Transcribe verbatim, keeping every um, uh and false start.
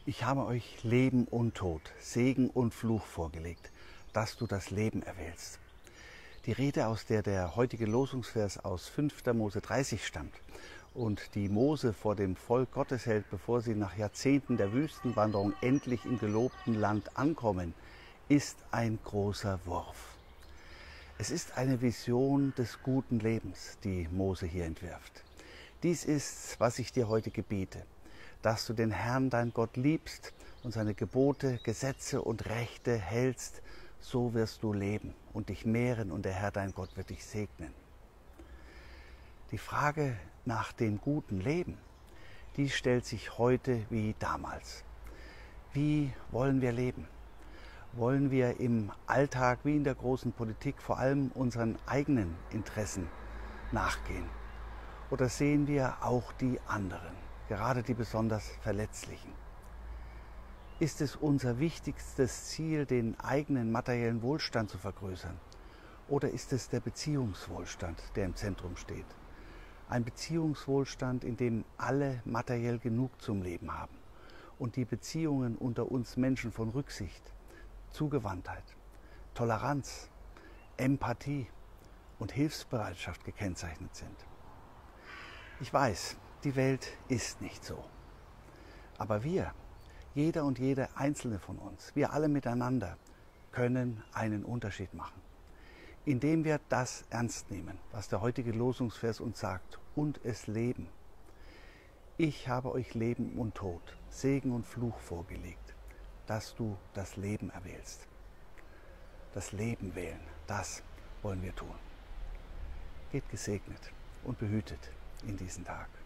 Ich habe euch Leben und Tod, Segen und Fluch vorgelegt, dass du das Leben erwählst. Die Rede, aus der der heutige Losungsvers aus fünfter Mose dreißig stammt und die Mose vor dem Volk Gottes hält, bevor sie nach Jahrzehnten der Wüstenwanderung endlich im gelobten Land ankommen, ist ein großer Wurf. Es ist eine Vision des guten Lebens, die Mose hier entwirft. Dies ist, was ich dir heute gebiete, dass du den Herrn, dein Gott, liebst und seine Gebote, Gesetze und Rechte hältst, so wirst du leben und dich mehren und der Herr, dein Gott, wird dich segnen. Die Frage nach dem guten Leben, die stellt sich heute wie damals. Wie wollen wir leben? Wollen wir im Alltag wie in der großen Politik vor allem unseren eigenen Interessen nachgehen? Oder sehen wir auch die anderen, gerade die besonders Verletzlichen? Ist es unser wichtigstes Ziel, den eigenen materiellen Wohlstand zu vergrößern? Oder ist es der Beziehungswohlstand, der im Zentrum steht? Ein Beziehungswohlstand, in dem alle materiell genug zum Leben haben und die Beziehungen unter uns Menschen von Rücksicht, Zugewandtheit, Toleranz, Empathie und Hilfsbereitschaft gekennzeichnet sind. Ich weiß, die Welt ist nicht so. Aber wir, jeder und jede einzelne von uns, wir alle miteinander, können einen Unterschied machen, indem wir das ernst nehmen, was der heutige Losungsvers uns sagt, und es leben. Ich habe euch Leben und Tod, Segen und Fluch vorgelegt, dass du das Leben erwählst. Das Leben wählen, das wollen wir tun. Geht gesegnet und behütet in diesen Tag.